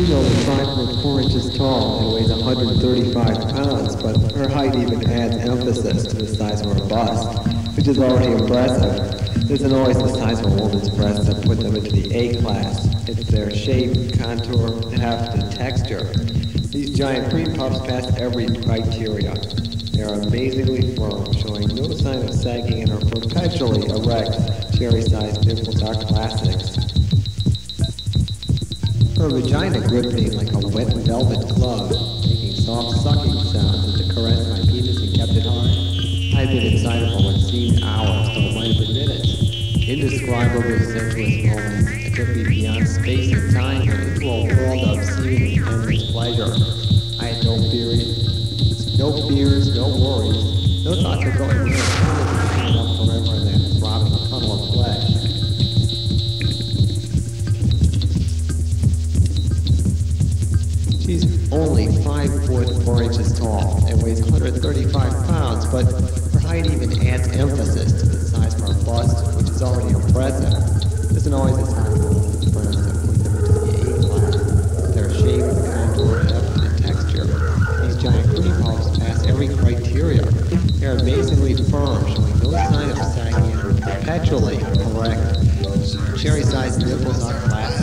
She's only 5'4" tall and weighs 135 pounds, but her height even adds emphasis to the size of her bust, which is already impressive. It isn't always the size of a woman's breasts that put them into the A class. It's their shape, contour, heft, and texture. These giant cream puffs pass every criteria. They are amazingly firm, showing no sign of sagging, and are perpetually erect. Cherry-sized nipples are classics. Her vagina gripped me like a wet velvet glove, making soft sucking sounds as it caressed my penis and kept it hard. I had been inside of her what seemed hours, though it might have been minutes. Indescribably sensuous moments that took me beyond space and time and into a world of seemingly endless pleasure. I had no fears, no worries, no thoughts of going to eternity, up forever in that throbbing tunnel of flesh. She's only 5'4" tall and weighs 135 pounds, but her height even adds emphasis to the size of her bust, which is already impressive. It isn't always the size of a woman's breast that put them into the A class. Their shape, contour, heft, and texture. These giant cream puffs pass every criteria. They are amazingly firm, showing no sign of sagging, and are perpetually erect. Cherry-sized nipples are classic.